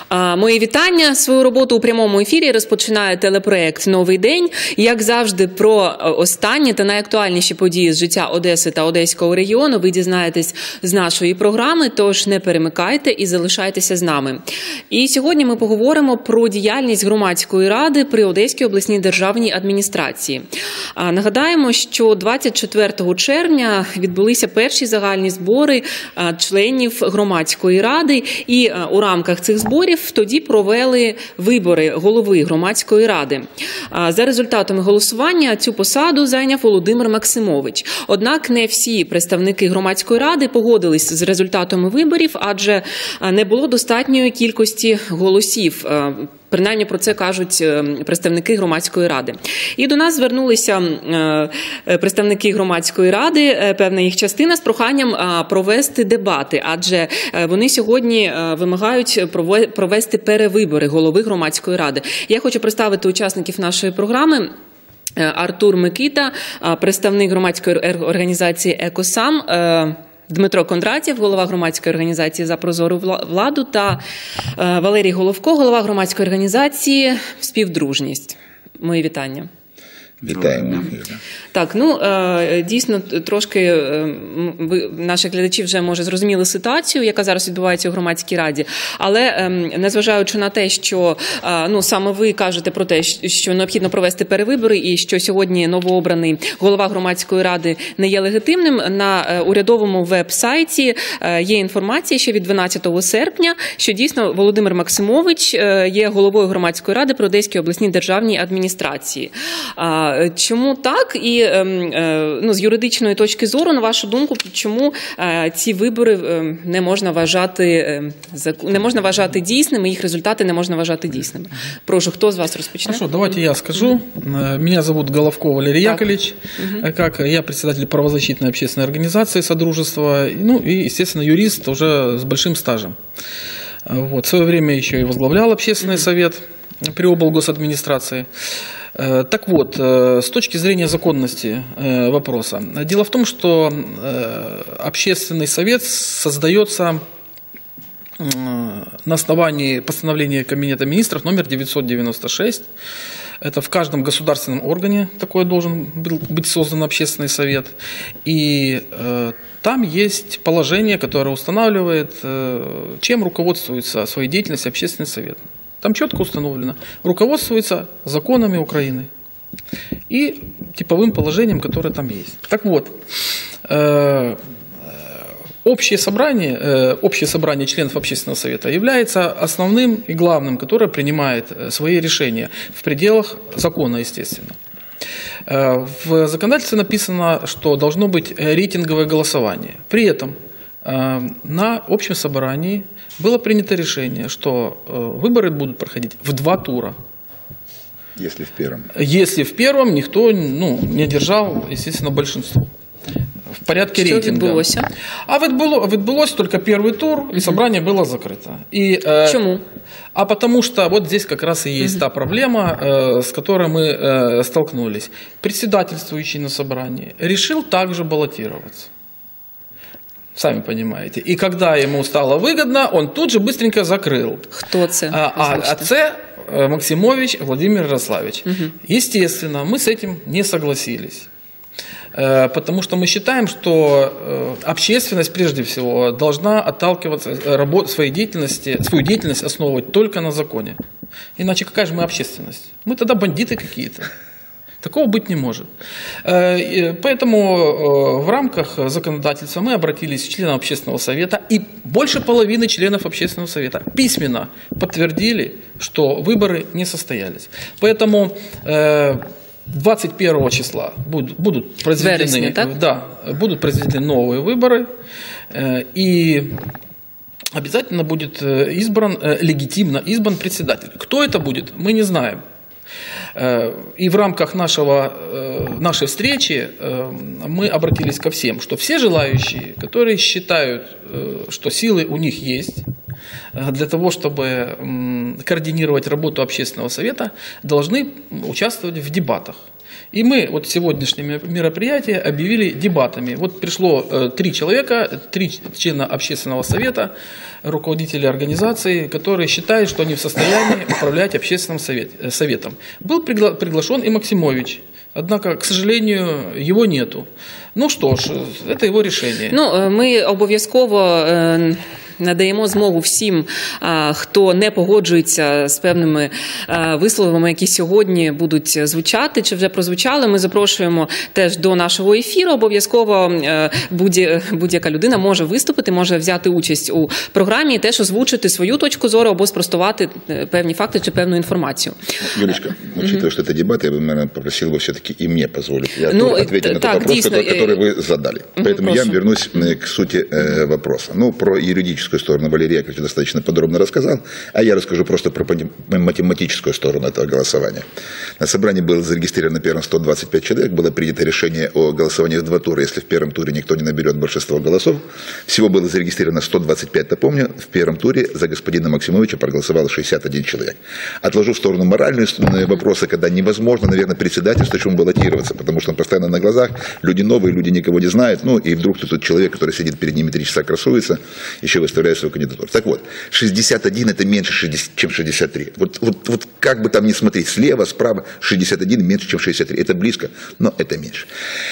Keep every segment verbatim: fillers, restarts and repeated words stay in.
Мої вітання. Свою роботу у прямому ефірі розпочинає телепроект «Новий день». Як завжди, про останні та найактуальніші події з життя Одеси та Одеського регіону ви дізнаєтесь з нашої програми, тож не перемикайте і залишайтеся з нами. І сьогодні ми поговоримо про діяльність громадської ради при Одеській обласній державній адміністрації. Нагадаємо, що двадцять четвертого червня відбулися перші загальні збори членів громадської ради, і у рамках цих зборів тоді провели вибори голови громадської ради. За результатами голосування цю посаду зайняв Володимир Максимович. Однак не всі представники громадської ради погодились з результатами виборів, адже не було достатньої кількості голосів. Принаймні про це кажуть представники громадської ради. І до нас звернулися представники громадської ради, певна їх частина, з проханням провести дебати, адже вони сьогодні вимагають провести перевибори голови громадської ради. Я хочу представити учасників нашої програми. Артур Микита, представник громадської організації «Екосам», Дмитро Кондратєв, голова громадської організації «За прозору владу», та Валерій Головко, голова громадської організації «Співдружність». Мої вітання. Вітаємо. Так, ну, дійсно, трошки наші глядачі вже, може, зрозуміли ситуацію, яка зараз відбувається у громадській раді, але незважаючи на те, що, ну, саме ви кажете про те, що необхідно провести перевибори і що сьогодні новообраний голова громадської ради не є легітимним, на урядовому веб-сайті є інформація ще від дванадцятого серпня, що дійсно Володимир Максимович є головою громадської ради при Одеській обласній державній адміністрації. Чому так? І ну, з юридичної точки зору, на вашу думку, чому ці вибори не можна вважати, не можна вважати дійсними, їх результати не можна вважати дійсними? Прошу, хто з вас розпочне? Хорошо, давайте я скажу. Меня зовут Головко Валерий так. Яковлевич. Угу. Как я председатель правозащитной общественной организации Содружества, ну и, естественно, юрист уже с большим стажем. Вот. В свое время еще и возглавлял общественный угу. совет при облгосадминистрации. Так вот, с точки зрения законности вопроса. Дело в том, что общественный совет создается на основании постановления Кабинета министров номер девятьсот девяносто шесть. Это в каждом государственном органе такой должен быть создан общественный совет. И там есть положение, которое устанавливает, чем руководствуется своей деятельностью общественный совет. Там четко установлено, руководствуется законами Украины и типовым положением, которое там есть. Так вот, э, общее собрание, э, общее собрание членов общественного совета является основным и главным, которое принимает свои решения в пределах закона, естественно. Э, в законодательстве написано, что должно быть рейтинговое голосование. При этом на общем собрании было принято решение, что выборы будут проходить в два тура. Если в первом. Если в первом никто, ну, не одержал, естественно, большинство. В порядке что рейтинга. Відбулось? А відбулось, відбулось только первый тур, и собрание было закрыто. И, Почему? А потому что вот здесь как раз и есть uh-huh. та проблема, с которой мы столкнулись. Председательствующий на собрании решил также баллотироваться. Сами понимаете. И когда ему стало выгодно, он тут же быстренько закрыл. Кто це? А, а, а це Максимович Владимир Ярославович. Угу. Естественно, мы с этим не согласились. Потому что мы считаем, что общественность прежде всего должна отталкиваться, своей деятельности, свою деятельность основывать только на законе. Иначе какая же мы общественность? Мы тогда бандиты какие-то. Такого быть не может. Поэтому в рамках законодательства мы обратились к членам общественного совета, и больше половины членов общественного совета письменно подтвердили, что выборы не состоялись. Поэтому двадцать первого числа будут, будут произведены, Вересня, да, будут произведены новые выборы, и обязательно будет избран, легитимно избран председатель. Кто это будет, мы не знаем. И в рамках нашего, нашей встречи мы обратились ко всем, что все желающие, которые считают, что силы у них есть, для того, чтобы координировать работу общественного совета, должны участвовать в дебатах. И мы вот сегодняшнее мероприятие объявили дебатами. Вот пришло э, три человека, три члена общественного совета, руководители организации, которые считают, что они в состоянии управлять общественным совет, э, советом. Был пригла- приглашен и Максимович. Однако, к сожалению, его нету. Ну что ж, это его решение. Ну, ми обов'язково надаємо змогу всім, хто не погоджується з певними висловами, які сьогодні будуть звучати, чи вже прозвучали. Ми запрошуємо теж до нашого ефіру. Обов'язково будь-яка людина може виступити, може взяти участь у програмі і теж озвучити свою точку зору або спростувати певні факти чи певну інформацію. Юлечка, учитывая, что это дебат, я бы, наверное, попросил бы все-таки и мне позволить. Я ну, ответил на тот вопрос, дійсно, который, который вы задали. Поэтому прошу. Я вернусь к сути вопроса. Ну, про юридическую сторону Валерий Яковлевич достаточно подробно рассказал, а я расскажу просто про математическую сторону этого голосования. На собрании было зарегистрировано первым сто двадцать пять человек, было принято решение о голосовании в два тура, если в первом туре никто не наберет большинство голосов. Всего было зарегистрировано сто двадцать пять, напомню, в первом туре за господина Максимовича проголосовало шестьдесят один человек. Отложу в сторону моральные вопросы, когда невозможно, наверное, председательству чему баллотироваться, потому что он постоянно на глазах, люди новые, люди никого не знают, ну и вдруг тут человек, который сидит перед ними три часа, красуется, еще выставляет свою кандидатуру. Так вот, шестьдесят один это меньше, чем шестьдесят три. Вот, вот, вот как бы там ни смотреть, слева, справа, шестьдесят один меньше, чем шестьдесят три. Это близко, но это меньше.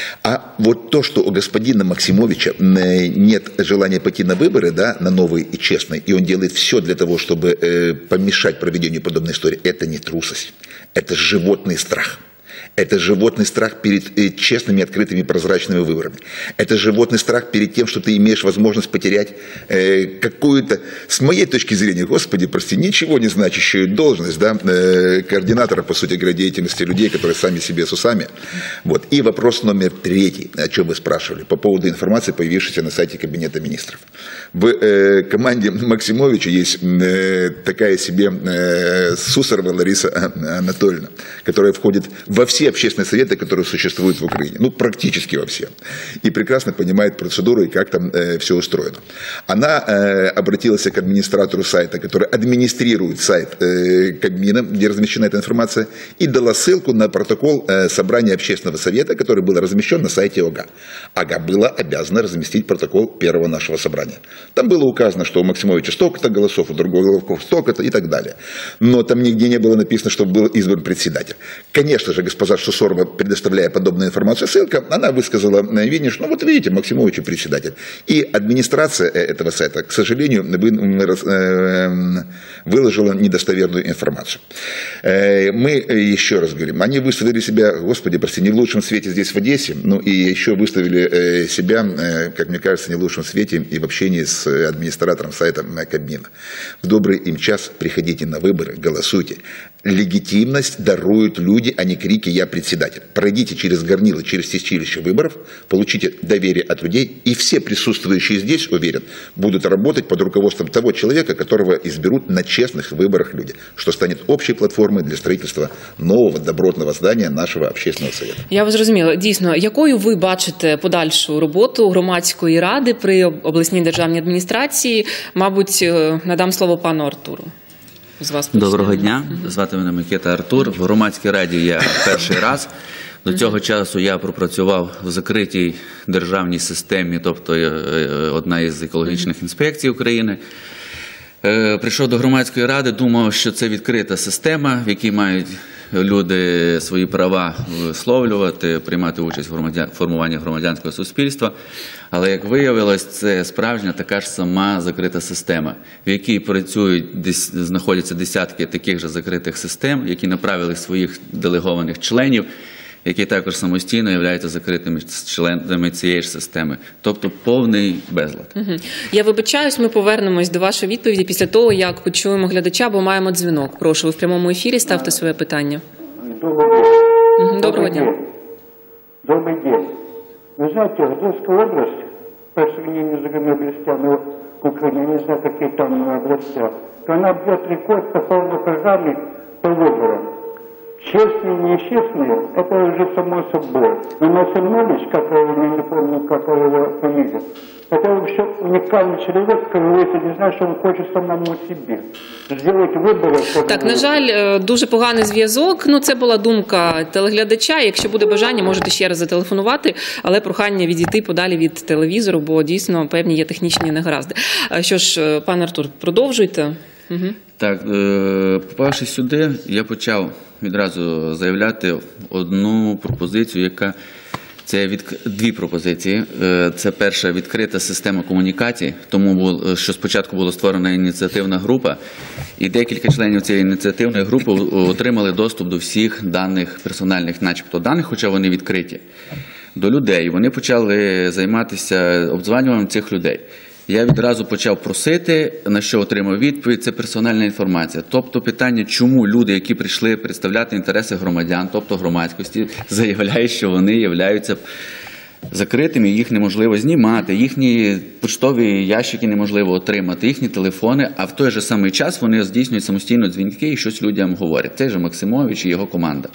А вот то, что у господина Максимовича нет желания пойти на выборы, да, на новые и честные, и он делает все для того, чтобы э, помешать проведению подобной истории, это не трусость, это животный страх. Это животный страх перед честными, открытыми, прозрачными выборами. Это животный страх перед тем, что ты имеешь возможность потерять э, какую-то, с моей точки зрения, господи, прости, ничего не значащую должность, да, э, координатора, по сути говоря, деятельности людей, которые сами себе с усами. Вот. И вопрос номер третий, о чем вы спрашивали, по поводу информации, появившейся на сайте Кабинета министров. В э, команде Максимовича есть э, такая себе э, Сусарова Лариса Анатольевна, которая входит во все общественные советы, которые существуют в Украине, ну, практически во все, и прекрасно понимает процедуру и как там э, все устроено. Она э, обратилась к администратору сайта, который администрирует сайт э, Кабмина, где размещена эта информация, и дала ссылку на протокол э, собрания общественного совета, который был размещен на сайте ОГА. ОГА была обязана разместить протокол первого нашего собрания. Там было указано, что у Максимовича столько-то голосов, у другого столько-то и так далее. Но там нигде не было написано, что был избран председатель. Конечно же, госпожа Сусорова, предоставляя подобную информацию, ссылка, она высказала видение, что ну вот видите, Максимович председатель. И администрация этого сайта, к сожалению, выложила недостоверную информацию. Мы еще раз говорим, они выставили себя, господи, прости, не в лучшем свете здесь в Одессе, ну и еще выставили себя, как мне кажется, не в лучшем свете и в общении с администратором сайта Кабмина. В добрый им час приходите на выборы, голосуйте. Легитимность даруют люди, а не крики «я председатель». Пройдите через горнило, через чистилище выборов, получите доверие от людей, и все присутствующие здесь, уверен, будут работать под руководством того человека, которого изберут на честных выборах люди, что станет общей платформой для строительства нового добротного здания нашего общественного совета. Я вас зрозуміла. Дійсно, якою ви бачите подальшу роботу громадської ради при обласній державній адміністрації? Мабуть, надам слово пану Артуру. З вас Доброго дня, звати мене Микита Артур. В громадській раді я перший раз. До цього часу я пропрацював в закритій державній системі, тобто одна із екологічних інспекцій України. Прийшов до громадської ради, думав, що це відкрита система, в якій мають люди свої права висловлювати, приймати участь в формуванні громадянського суспільства. Але, як виявилось, це справжня така ж сама закрита система, в якій працюють, знаходяться десятки таких же закритих систем, які направили своїх делегованих членів, які також самостійно являються закритими членами цієї ж системи. Тобто повний безлад. Угу. Я вибачаюсь, ми повернемось до вашої відповіді після того, як почуємо глядача, бо маємо дзвінок. Прошу, ви в прямому ефірі ставте своє питання. Доброго дня. Угу. Доброго дня. Добрый день. Вы знаете, Одесская область, по сравнению с другими областями Украины, я не знаю, какие там области, то она бьет рекорд по полной программе по выборам. Честные, нечестные, это уже само собой. Но Насимович, как его, я не помню, как его фамилия, это вообще уникальный человек, который, если не знаю, что он хочет самому себе. Сделать вибори. Так, на жаль, дуже поганий зв'язок. Ну, це була думка телеглядача. Якщо буде бажання, можете ще раз зателефонувати, але прохання відійти подалі від телевізору, бо дійсно певні є технічні негаразди. Що ж, пане Артур, продовжуйте. Угу. Так, попавши сюди, я почав відразу заявляти одну пропозицію, яка це від... дві пропозиції. Це перша відкрита система комунікацій, тому що спочатку була створена ініціативна група, і декілька членів цієї ініціативної групи отримали доступ до всіх даних, персональних начебто даних, хоча вони відкриті, до людей. Вони почали займатися обдзванюванням цих людей. Я відразу почав просити, на що отримав відповідь, це персональна інформація. Тобто питання, чому люди, які прийшли представляти інтереси громадян, тобто громадськості, заявляють, що вони являються закритими, їх неможливо знімати, їхні поштові ящики неможливо отримати, їхні телефони, а в той же самий час вони здійснюють самостійно дзвінки і щось людям говорять. Це ж Максимович і його команда.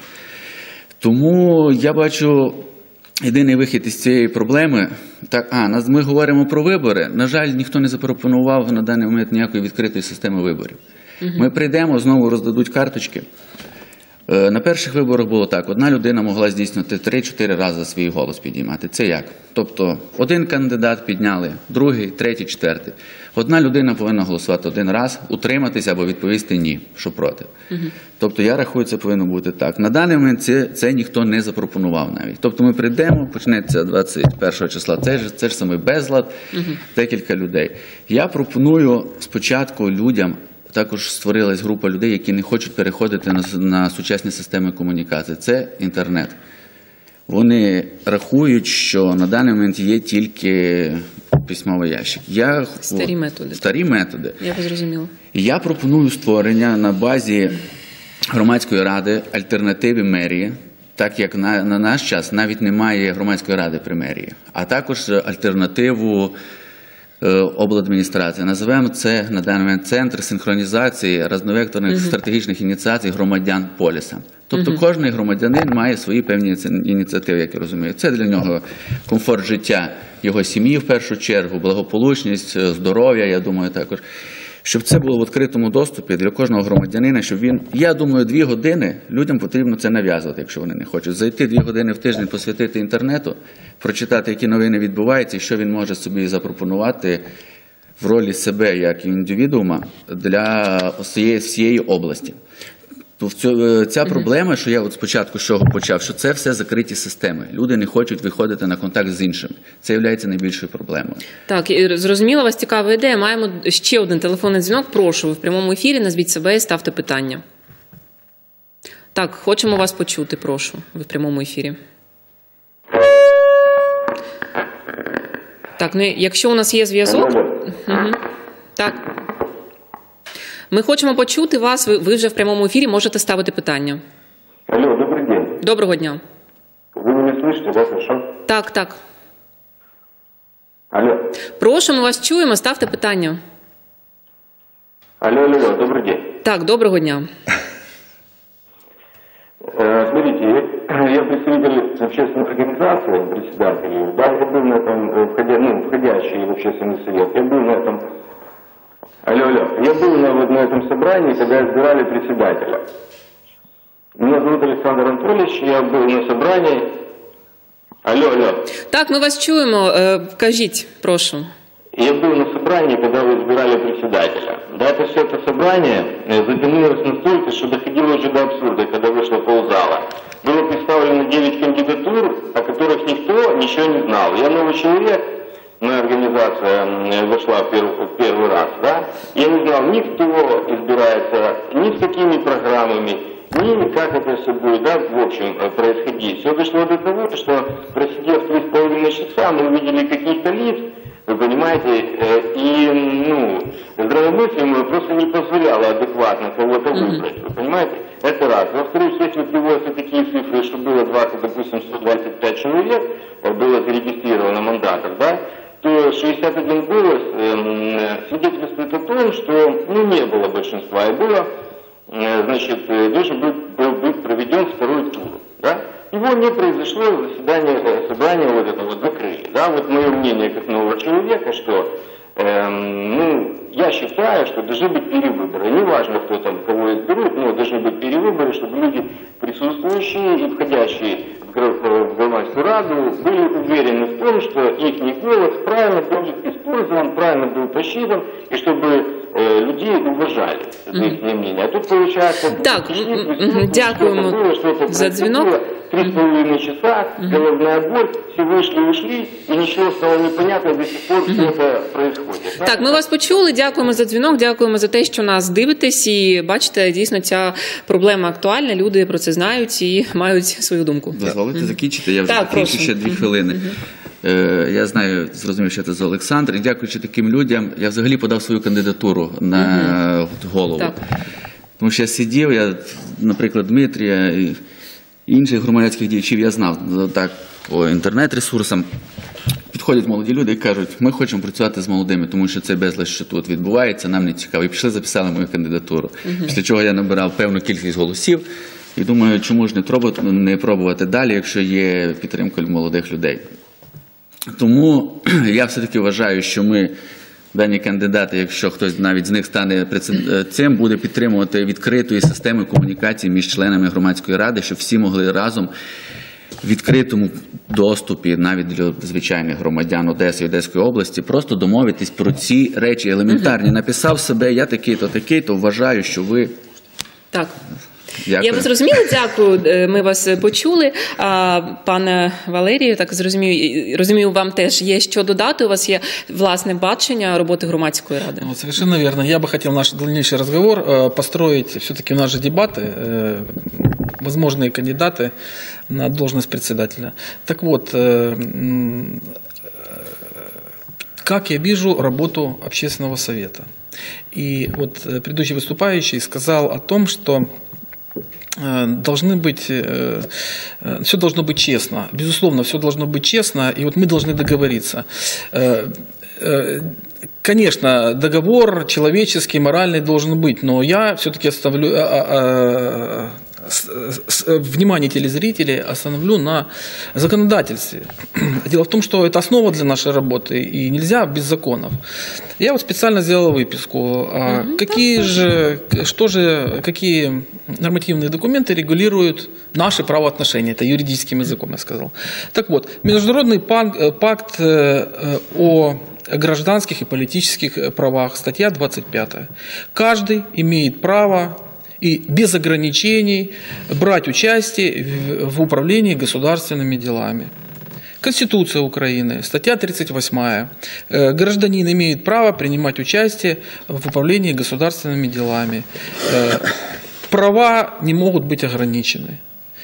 Тому я бачу єдиний вихід із цієї проблеми. Так, а, ми говоримо про вибори. На жаль, ніхто не запропонував на даний момент ніякої відкритої системи виборів. Угу. Ми прийдемо, знову роздадуть карточки. На перших виборах було так. Одна людина могла здійснити три-чотири рази свій голос підіймати. Це як? Тобто, один кандидат підняли, другий, третій, четвертий. Одна людина повинна голосувати один раз, утриматися або відповісти ні, що проти. Угу. Тобто, я рахую, це повинно бути так. На даний момент це, це ніхто не запропонував навіть. Тобто, ми прийдемо, почнеться двадцять першого числа, це ж, це ж самий безлад, угу. декілька людей. Я пропоную спочатку людям, також створилась група людей, які не хочуть переходити на, на сучасні системи комунікації. Це інтернет. Вони рахують, що на даний момент є тільки письмовий ящик. Я, старі методи. Старі методи. Я зрозуміла. Я пропоную створення на базі громадської ради альтернативи мерії, так як на, на наш час навіть немає громадської ради при мерії, а також альтернативу обладміністрації. Називаємо це на даний момент центр синхронізації різновекторних uh-huh. стратегічних ініціацій громадян поліса. Тобто uh-huh. кожен громадянин має свої певні ініціативи, як я розумію. Це для нього комфорт життя його сім'ї в першу чергу, благополучність, здоров'я, я думаю, також. Щоб це було в відкритому доступі для кожного громадянина, щоб він, я думаю, дві години, людям потрібно це нав'язувати, якщо вони не хочуть. Зайти дві години в тиждень, посвятити інтернету, прочитати, які новини відбуваються, і що він може собі запропонувати в ролі себе, як індивідуума, для всієї, всієї області. Ця проблема, що я от спочатку з чого почав, що це все закриті системи. Люди не хочуть виходити на контакт з іншими. Це є найбільшою проблемою. Так, зрозуміло, вас цікава ідея. Маємо ще один телефонний дзвінок. Прошу, ви в прямому ефірі, назвіть себе і ставте питання. Так, хочемо вас почути, прошу, ви в прямому ефірі. Так, ну якщо у нас є зв'язок... Угу. Так. Ми хочемо почути вас, ви, ви вже в прямому ефірі, можете ставити питання. Алло, добрий день. Доброго дня. Ви мене слышите, да, хорошо? Так, так. Алло. Прошу, ми вас чуємо, ставте питання. Алло, алло, добрий день. Так, доброго дня. Смотрите, я представитель общественной организации, председатель. Да, я был на этом, входя, ну, входящий в общественный совет. Я был на этом... Алло, алло. Я был на, вот, на этом собрании, когда избирали председателя. Меня зовут Александр Анатольевич, я был на собрании. Алло, алло. Так, ми вас чуємо. Кажіть, прошу. Я был на собрании, когда вы избирали председателя. Да, это все это собрание затянулось настолько, что доходило уже до абсурда, когда вышло ползала. Было представлено девять кандидатур, о которых никто ничего не знал. Я новый человек, моя организация вошла в первый, в первый раз, да. Я не знал ни кто избирается, ни с какими программами, ни как это все будет, да, в общем, происходить. Все дошло до того, что, просидев три с половиной часа, мы увидели каких-то лиц, вы понимаете, и, ну, здравомыслие мое просто не позволяло адекватно кого-то выбрать, вы понимаете? Это раз. Во-вторых, если приводятся такие цифры, что было двадцать, допустим, сто двадцать пять человек, было зарегистрировано мандатов, да, то шестьдесят один голос э, свидетельствует о том, что, ну, не было большинства, и было, э, значит, должен был, был быть проведен второй тур. Да? Его не произошло, заседание, собрание вот это вот закрыли. Да? Вот мое мнение как нового человека, что эм, ну, я считаю, что должны быть перевыборы. Неважно, кто там кого изберут, но должны быть перевыборы, чтобы люди, присутствующие и входящие в Громадскую Раду, были уверены в том, что их голос правильно будет использован, правильно был посчитан, и чтобы э, людей уважали за их мнение. А тут получается... Так, дякуємо за дзвінок. Три с половиной часа, головная боль, все вышли, ушли, и ничего стало непонятно, до сих пор все это происходит. Так, ми вас почули, дякуємо за дзвінок, дякуємо за те, що нас дивитесь, і бачите, дійсно ця проблема актуальна, люди про це знають і мають свою думку. Дозволите закінчити, я вже закінчу ще дві хвилини. Я знаю, зрозумів, що це за Олександр, і дякуючи таким людям, я взагалі подав свою кандидатуру на голову. Так. Тому що я сидів, я, наприклад, Дмитрія і інших громадських діячів я знав, так, по інтернет-ресурсам. Підходять молоді люди і кажуть, ми хочемо працювати з молодими, тому що це безлад, що тут відбувається, нам не цікаво. І пішли, записали мою кандидатуру. Uh-huh. Після чого я набирав певну кількість голосів і думаю, чому ж не пробувати, не пробувати далі, якщо є підтримка молодих людей. Тому я все-таки вважаю, що ми, дані кандидати, якщо хтось навіть з них стане цим, буде підтримувати відкритої системи комунікації між членами громадської ради, щоб всі могли разом в відкритому доступі, навіть для звичайних громадян Одеси і Одеської області, просто домовитись про ці речі елементарні. Написав себе, я такий-то, такий-то, вважаю, що ви... Так. Дякую. Я вас зрозуміла, дякую, ми вас почули. Пане Валерію, так зрозумію, розумію, вам теж є що додати, у вас є власне бачення роботи громадської ради. Вот, совершенно верно. Я бы хотел наш дальнейший разговор построить все-таки в наши дебаты, возможные кандидаты на должность председателя. Так вот, как я вижу работу общественного совета. И вот предыдущий выступающий сказал о том, что должны быть, все должно быть честно. Безусловно, все должно быть честно, и вот мы должны договориться. Конечно, договор человеческий, моральный должен быть, но я все-таки оставлю внимание телезрителей остановлю на законодательстве. Дело в том, что это основа для нашей работы, и нельзя без законов. Я вот специально сделал выписку. Какие же, что же, какие нормативные документы регулируют наши правоотношения? Это юридическим языком я сказал. Так вот, Международный пакт о гражданских и политических правах, статья двадцать пятая. Каждый имеет право и без ограничений брать участие в управлении государственными делами. Конституция Украины, статья тридцать восьмая. Гражданин имеет право принимать участие в управлении государственными делами. Права не могут быть ограничены.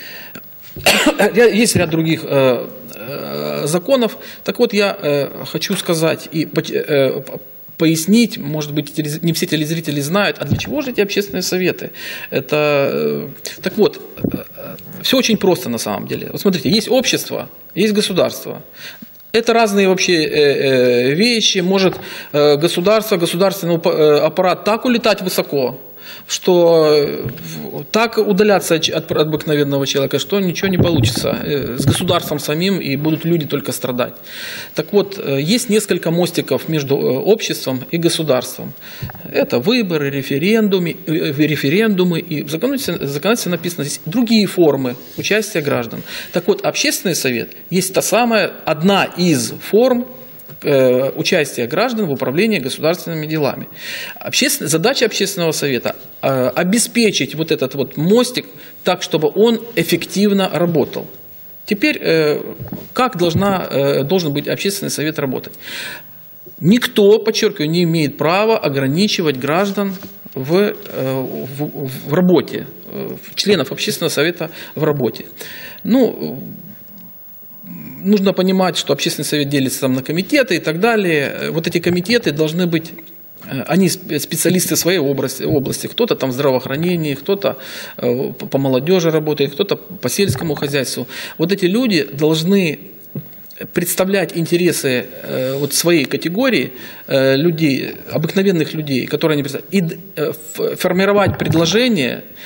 Есть ряд других законов. Так вот, я хочу сказать и пояснить, может быть, не все телезрители знают, а для чего же эти общественные советы? Это... Так вот, все очень просто на самом деле. Вот смотрите, есть общество, есть государство. Это разные вообще вещи. Может государство, государственный аппарат так улетать высоко, что так удаляться от обыкновенного человека, что ничего не получится с государством самим, и будут люди только страдать. Так вот, есть несколько мостиков между обществом и государством. Это выборы, референдумы, референдумы и в законодательстве написано здесь другие формы участия граждан. Так вот, общественный совет есть та самая, одна из форм участия граждан в управлении государственными делами. Обществен... Задача общественного совета э, обеспечить вот этот вот мостик так, чтобы он эффективно работал. Теперь, э, как должна, э, должен быть общественный совет работать? Никто, подчеркиваю, не имеет права ограничивать граждан в, э, в, в работе, э, членов общественного совета в работе. Ну, нужно понимать, что общественный совет делится там на комитеты и так далее. Вот эти комитеты должны быть, они специалисты своей области, области. Кто-то там в здравоохранении, кто-то по молодежи работает, кто-то по сельскому хозяйству. Вот эти люди должны представлять интересы вот своей категории людей, обыкновенных людей, которые они представляют, и формировать предложения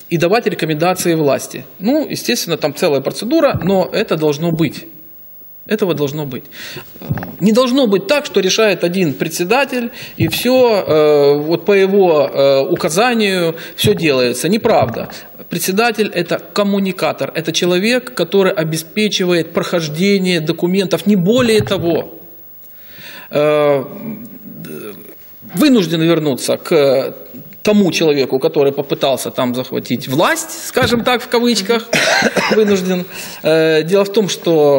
и давать рекомендации власти. Ну, естественно, там целая процедура, но это должно быть. Этого должно быть. Не должно быть так, что решает один председатель, и все, вот по его указанию все делается. Неправда. Председатель – это коммуникатор, это человек, который обеспечивает прохождение документов, не более того. Вынужден вернуться к тому человеку, который попытался там захватить власть, скажем так, в кавычках, вынужден. Дело в том, что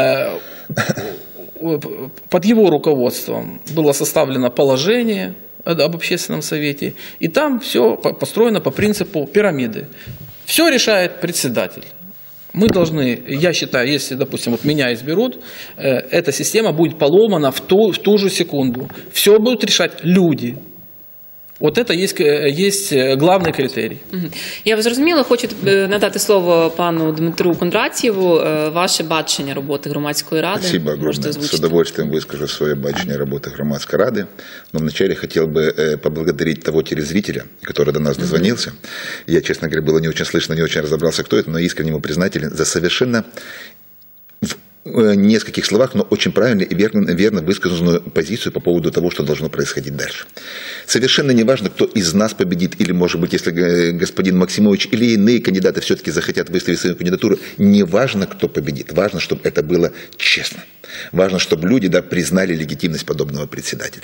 под его руководством было составлено положение об общественном совете, и там все построено по принципу пирамиды. Все решает председатель. Мы должны, я считаю, если, допустим, вот меня изберут, эта система будет поломана в ту, в ту же секунду. Все будут решать люди. От це є, є головний критерій. Я зрозуміла, хочу надати слово пану Дмитру Кондратьєву. Ваше бачення роботи громадської ради. Спасибо огромное. С удовольствием выскажу свое бачение работы громадской рады. Но вначале хотел бы поблагодарить того телезрителя, который до нас дозвонился. Mm-hmm. Я, честно говоря, было не очень слышно, не очень разобрался, кто это, но искренне ему признателен за совершенно... в нескольких словах, но очень правильно и верно, верно высказанную позицию по поводу того, что должно происходить дальше. Совершенно не важно, кто из нас победит, или, может быть, если господин Максимович или иные кандидаты все-таки захотят выставить свою кандидатуру, не важно, кто победит, важно, чтобы это было честно. Важно, чтобы люди, да, признали легитимность подобного председателя.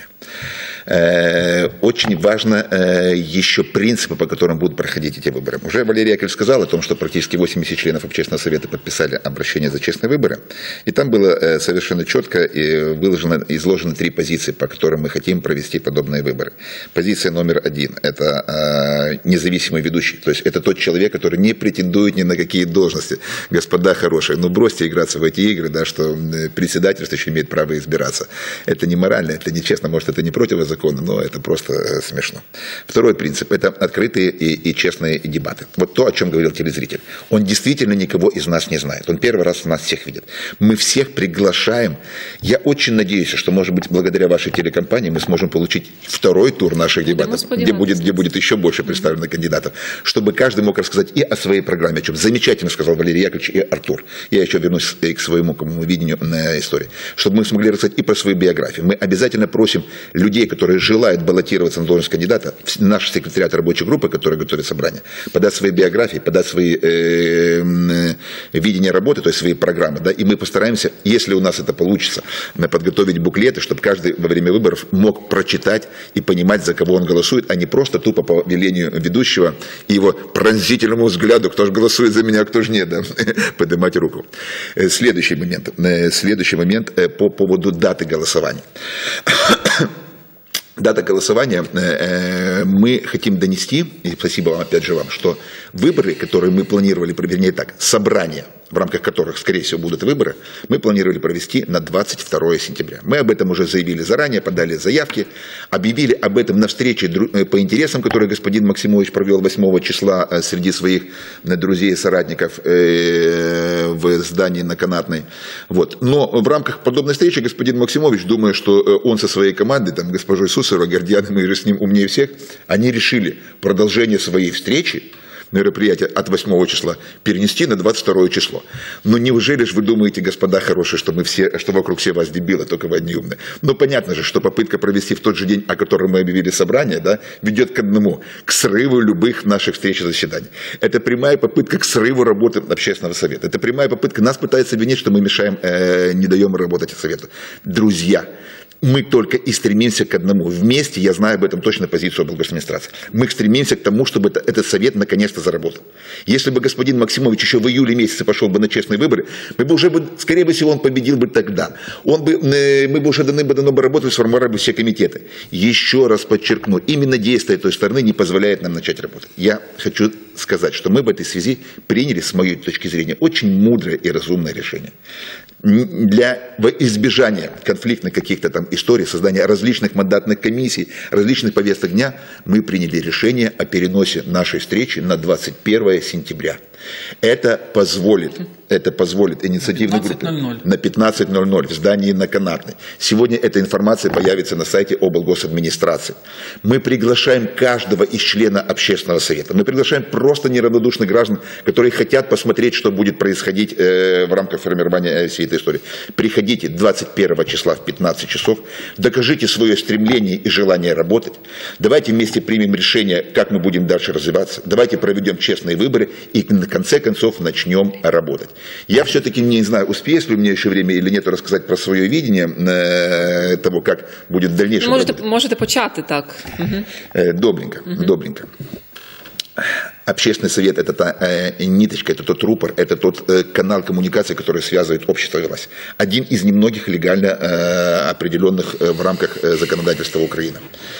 Очень важно еще принципы, по которым будут проходить эти выборы. Уже Валерий Яковлевич сказал о том, что практически восемьдесят членов общественного совета подписали обращение за честные выборы. И там было совершенно четко выложено, изложены три позиции, по которым мы хотим провести подобные выборы. Позиция номер один – это независимый ведущий. То есть это тот человек, который не претендует ни на какие должности. Господа хорошие, ну бросьте играться в эти игры, да, что председательство еще имеет право избираться. Это не морально, это нечестно, может, это не противозаконно, но это просто смешно. Второй принцип – это открытые и, и честные дебаты. Вот то, о чем говорил телезритель. Он действительно никого из нас не знает. Он первый раз нас всех видит. Мы всех приглашаем. Я очень надеюсь, что, может быть, благодаря вашей телекомпании мы сможем получить второй тур наших дебатов, где будет, где будет еще больше представлено кандидатов, чтобы каждый мог рассказать и о своей программе, о чем замечательно сказал Валерий Яковлевич и Артур. Я еще вернусь к своему видению на истории. Чтобы мы смогли рассказать и про свою биографию. Мы обязательно просим людей, которые желают баллотироваться на должность кандидата, наш секретариат рабочей группы, который готовит собрание, подать свои биографии, подать свои э, э, видения работы, то есть свои программы. Да, и мы постараемся, если у нас это получится, подготовить буклеты, чтобы каждый во время выборов мог прочитать и понимать, за кого он голосует, а не просто тупо по велению ведущего и его пронзительному взгляду, кто же голосует за меня, а кто же нет, да, поднимать руку. Следующий момент. Следующий момент по поводу даты голосования. Дата голосования, мы хотим донести, и спасибо вам, опять же вам, что выборы, которые мы планировали, вернее так, собрания, в рамках которых, скорее всего, будут выборы, мы планировали провести на двадцать второе сентября. Мы об этом уже заявили заранее, подали заявки, объявили об этом на встрече по интересам, которую господин Максимович провел восьмого числа среди своих друзей и соратников в здании на Канатной. Вот. Но в рамках подобной встречи господин Максимович, думая, что он со своей командой, там, госпожой Сусаревой, Гордианой, мы же с ним умнее всех, они решили продолжение своей встречи, мероприятие от восьмого числа перенести на двадцать второе число. Но неужели же вы думаете, господа хорошие, что мы все, что вокруг все вас дебилы, только вы одни умные? Ну, понятно же, что попытка провести в тот же день, о котором мы объявили собрание, да, ведет к одному, к срыву любых наших встреч и заседаний. Это прямая попытка к срыву работы общественного совета. Это прямая попытка, нас пытаются обвинить, что мы мешаем, э, не даем работать совету. Друзья, мы только и стремимся к одному. Вместе, я знаю об этом точно позицию облгосадминистрации, мы стремимся к тому, чтобы это, этот совет наконец-то заработал. Если бы господин Максимович еще в июле месяце пошел бы на честные выборы, мы бы уже, бы, скорее всего, он победил бы тогда. Он бы, мы бы уже давно бы работали, сформировали бы все комитеты. Еще раз подчеркну, именно действие той стороны не позволяет нам начать работать. Я хочу сказать, что мы в этой связи приняли, с моей точки зрения, очень мудрое и разумное решение. Для избежания конфликтных каких-то там историй, создания различных мандатных комиссий, различных повесток дня, мы приняли решение о переносе нашей встречи на двадцать первое сентября. Это позволит, это позволит инициативной группе на пятнадцать ноль ноль в здании на Канатной. Сегодня эта информация появится на сайте облгосадминистрации. Мы приглашаем каждого из членов общественного совета. Мы приглашаем просто неравнодушных граждан, которые хотят посмотреть, что будет происходить э, в рамках формирования всей этой истории. Приходите двадцать первого числа в пятнадцать часов, докажите свое стремление и желание работать. Давайте вместе примем решение, как мы будем дальше развиваться. Давайте проведем честные выборы и в конце концов начнем работать. Я все-таки не знаю, успею ли у меня еще время или нет рассказать про свое видение э, того, как будет в дальнейшем. Можете, можете почати так. Э, добренько, угу. добренько. Общественный совет – это та э, ниточка, это тот рупор, это тот э, канал коммуникации, который связывает общество и власть. Один из немногих легально э, определенных э, в рамках э, законодательства Украины.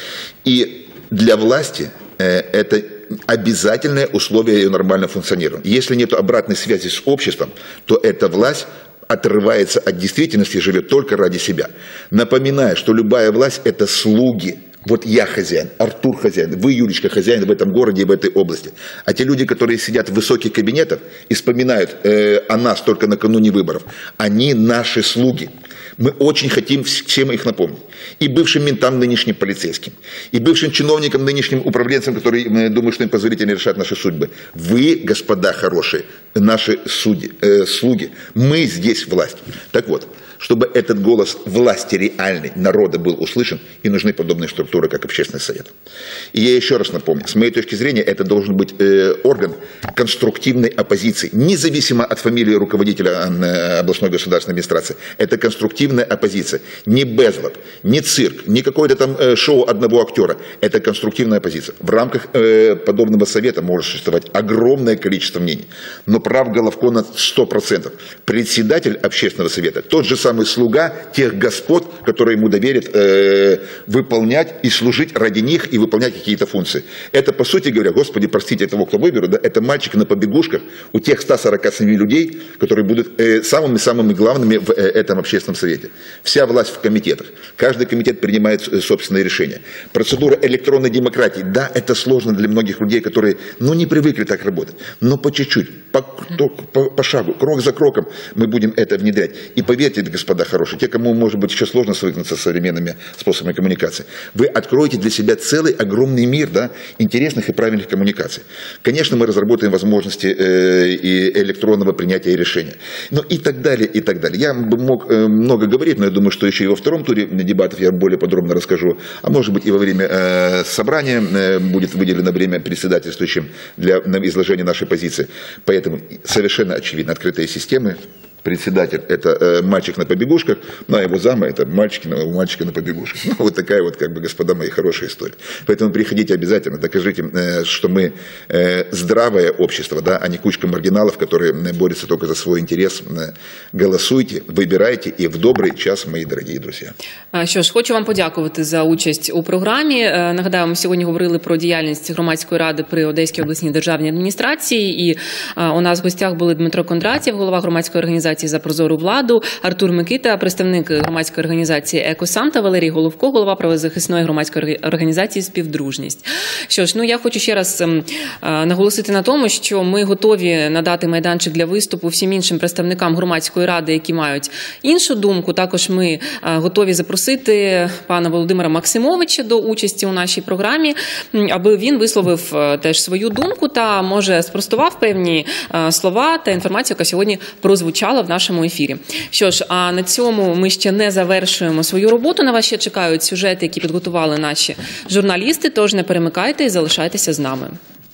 И для власти э, это обязательное условие ее нормального функционирования. Если нет обратной связи с обществом, то эта власть отрывается от действительности и живет только ради себя. Напоминаю, что любая власть – это слуги. Вот я хозяин, Артур хозяин, вы, Юлечка, хозяин в этом городе и в этой области. А те люди, которые сидят в высоких кабинетах и вспоминают э, о нас только накануне выборов, они наши слуги. Мы очень хотим всем их напомнить. И бывшим ментам, нынешним полицейским, и бывшим чиновникам, нынешним управленцам, которые думают, что им позволительно решать наши судьбы. Вы, господа хорошие, наши судьи, э, слуги. Мы здесь власть. Так вот, чтобы этот голос власти реальной народа был услышан, и нужны подобные структуры, как общественный совет. И я еще раз напомню, с моей точки зрения, это должен быть э, орган конструктивной оппозиции, независимо от фамилии руководителя э, областной государственной администрации. Это конструктивная оппозиция. Не безлад, не цирк, не какое-то там э, шоу одного актера. Это конструктивная оппозиция. В рамках э, подобного совета может существовать огромное количество мнений. Но прав Головко на сто процентов. Председатель общественного совета, тот же самый слуга тех господ, которые ему доверят э, выполнять и служить ради них и выполнять какие-то функции. Это, по сути говоря, Господи, простите того, кто выберут, да, это мальчик на побегушках у тех ста сорока семи людей, которые будут э, самыми-самыми главными в э, этом общественном совете. Вся власть в комитетах. Каждый комитет принимает э, собственные решения. Процедура электронной демократии. Да, это сложно для многих людей, которые ну, не привыкли так работать. Но по чуть-чуть, по, по, по шагу, крок за кроком мы будем это внедрять. И поверьте, господа хорошие, те, кому, может быть, еще сложно свыкнуться с современными способами коммуникации, вы откроете для себя целый огромный мир, да, интересных и правильных коммуникаций. Конечно, мы разработаем возможности э, и электронного принятия решения. Ну и так далее, и так далее. Я бы мог э, много говорить, но я думаю, что еще и во втором туре дебатов я более подробно расскажу. А может быть и во время э, собрания э, будет выделено время председательствующим для изложения нашей позиции. Поэтому совершенно очевидно, открытые системы. Председатель – это э, мальчик на побегушках, ну а его зама – это мальчики на, мальчика на побегушках. Ну, вот такая вот, как бы, господа мои, хорошая история. Поэтому приходите обязательно, докажите, э, что мы э, здравое общество, да, а не кучка маргиналов, которые борются только за свой интерес. Голосуйте, вибирайте і в добрий час, мої дорогі друзі. Що ж, хочу вам подякувати за участь у програмі. Нагадаю, ми сьогодні говорили про діяльність громадської ради при Одеській обласній державній адміністрації. І у нас в гостях були Дмитро Кондратєв, голова громадської організації за прозору владу, Артур Микита, представник громадської організації «Екосам» та Валерій Головко, голова правозахисної громадської організації «Співдружність». Що ж, ну я хочу ще раз наголосити на тому, що ми готові надати майданчик для виступу всім іншим представникам громадської ради, які мають іншу думку. Також ми готові запросити пана Володимира Максимовича до участі у нашій програмі, аби він висловив теж свою думку та, може, спростував певні слова та інформацію, яка сьогодні прозвучала в нашому ефірі. Що ж, а на цьому ми ще не завершуємо свою роботу. На вас ще чекають сюжети, які підготували наші журналісти, тож не перемикайте і залишайтеся з нами.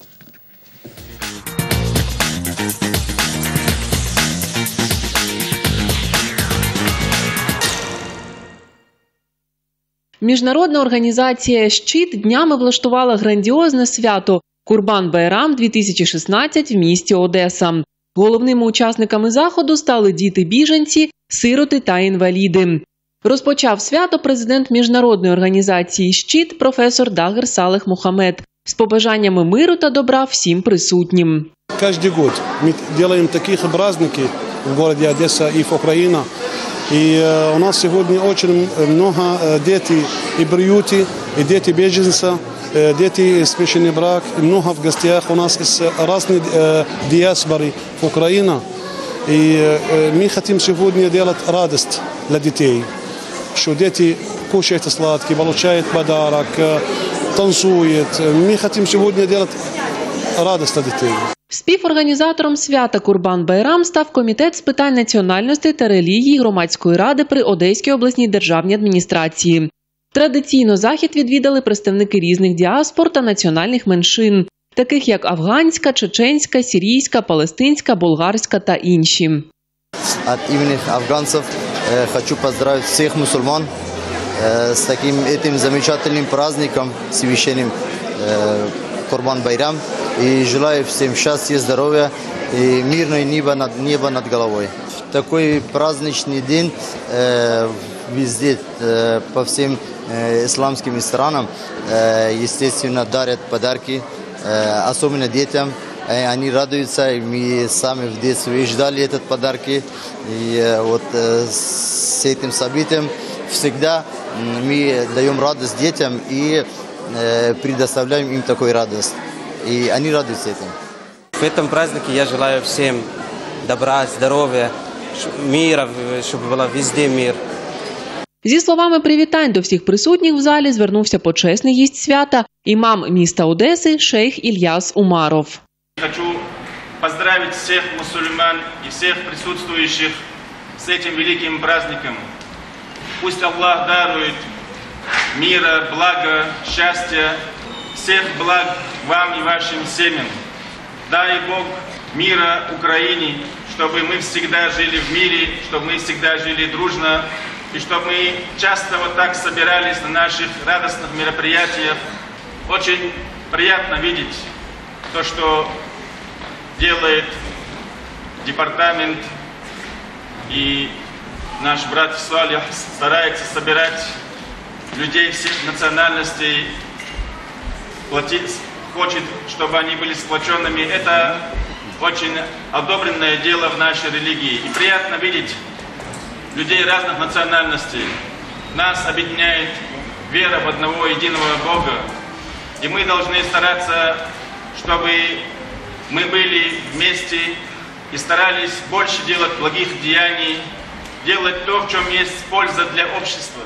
Міжнародна організація «Щит» днями влаштувала грандіозне свято Курбан-Байрам дві тисячі шістнадцять в місті Одеса. Головними учасниками заходу стали діти-біженці, сироти та інваліди. Розпочав свято президент міжнародної організації «Щит» професор Дагер Салех Мухаммед з побажаннями миру та добра всім присутнім. Каждый год мы делаем такие праздники в городе Одесса и в Украине. И у нас сегодня очень много детей и приюте, и дети беженцев. дети, смешанный брак, много в гостях у нас из разных диаспоры в Украине. И мы хотим сегодня делать радость для детей, что дети кушают сладкие, получают подарок, танцуют. Мы хотим сегодня делать радость для детей. Співорганізатором свята Курбан-Байрам став Комітет з питань національностей та релігії Громадської ради при Одеській обласній державній адміністрації. Традиційно захід відвідали представники різних діаспор та національних меншин, таких як афганська, чеченська, сирійська, палестинська, болгарська та інші. От імені афганців хочу поздравити всіх мусульман з таким этим замечательным праздником священным Курбан-Байрам. И желаю всем счастья, здоровья и мирное небо над, небо над головой. Такой праздничный день э, везде, э, по всем э, исламским странам, э, естественно, дарят подарки, э, особенно детям. Э, они радуются, и мы сами в детстве ждали этот подарки. И э, вот э, с этим событием всегда мы даем радость детям и э, предоставляем им такую радость. И они радуются этим. В этом празднике я желаю всем добра, здоровья, мира, чтобы был везде мир. Зі словами привітань до всіх присутніх в залі звернувся почесний гість свята, імам міста Одеси шейх Ільяс Умаров. Хочу поздравить всех мусульман и всех присутствующих с этим великим праздником. Пусть Аллах дарует мира, блага, счастья, всех благ вам и вашим семьям. Дай Бог мира Украине, чтобы мы всегда жили в мире, чтобы мы всегда жили дружно, и чтобы мы часто вот так собирались на наших радостных мероприятиях. Очень приятно видеть то, что делает департамент, и наш брат Салих старается собирать людей всех национальностей, платить, хочет, чтобы они были сплоченными. Это очень одобренное дело в нашей религии. И приятно видеть людей разных национальностей. Нас объединяет вера в одного единого Бога. И мы должны стараться, чтобы мы были вместе и старались больше делать благих деяний, делать то, в чем есть польза для общества.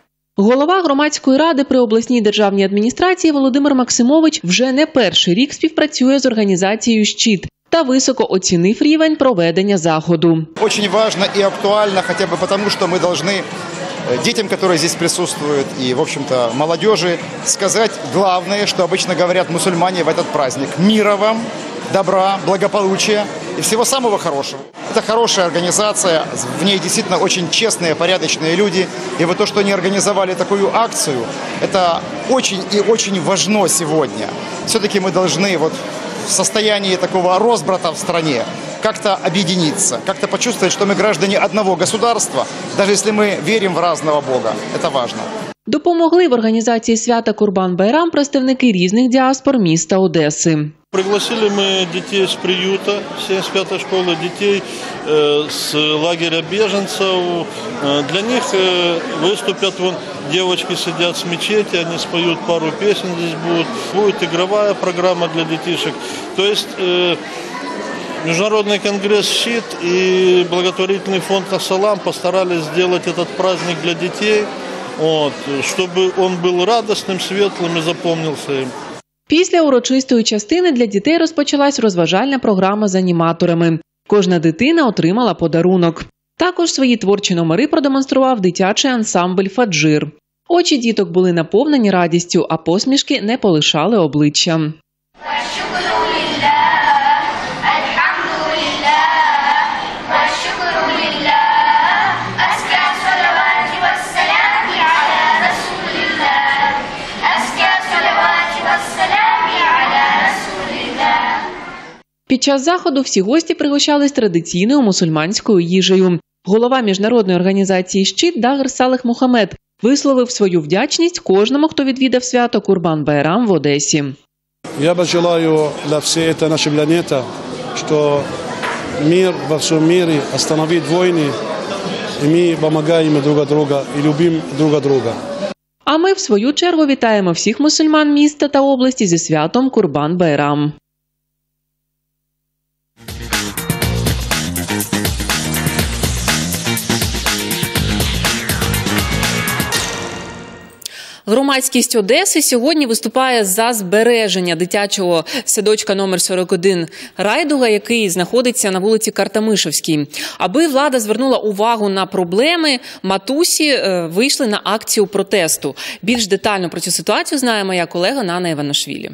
Голова Громадської ради при обласній державній адміністрації Володимир Максимович вже не перший рік співпрацює з організацією «Щит» та високо оцінив рівень проведення заходу. Дуже важливо і актуально, хоча б тому, що ми повинні детям, которые здесь присутствуют, и, в общем-то, молодежи, сказать главное, что обычно говорят мусульмане в этот праздник. Мира вам, добра, благополучия и всего самого хорошего. Это хорошая организация, в ней действительно очень честные, порядочные люди. И вот то, что они организовали такую акцию, это очень и очень важно сегодня. Все-таки мы должны вот в состоянии такого разбрата в стране как-то объединиться, как-то почувствовать, что мы граждане одного государства, даже если мы верим в разного Бога. Это важно. Допомогли в організації свята Курбан-Байрам представники різних діаспор міста Одеси. Пригласили мы детей с приюта, семьдесят пятой школы, детей э, с лагеря беженцев. Э, для них э, выступят, вон, девочки сидят с мечети, они споют пару песен здесь будут. Будет игровая программа для детишек. То есть э, Международный конгресс «Щит» и благотворительный фонд «Асалам» постарались сделать этот праздник для детей, вот, чтобы он был радостным, светлым и запомнился им. Після урочистої частини для дітей розпочалась розважальна програма з аніматорами. Кожна дитина отримала подарунок. Також свої творчі номери продемонстрував дитячий ансамбль «Фаджир». Очі діток були наповнені радістю, а посмішки не полишали обличчя. Під час заходу всі гості пригощались традиційною мусульманською їжею. Голова міжнародної організації «Щит» Дагер Салих Мухаммед висловив свою вдячність кожному, хто відвідав свято Курбан-Байрам в Одесі. Я бажаю для всієї нашої планети, що мир во всьому світі, остановить війни, і ми допомагаємо друг другу і любимо друг друга. А ми, в свою чергу, вітаємо всіх мусульман міста та області зі святом Курбан-Байрам. Громадськість Одеси сьогодні виступає за збереження дитячого садочка номер сорок один Райдуга, який знаходиться на вулиці Картамишевській. Аби влада звернула увагу на проблеми, матусі вийшли на акцію протесту. Більш детально про цю ситуацію знає моя колега Нана Іванашвілі.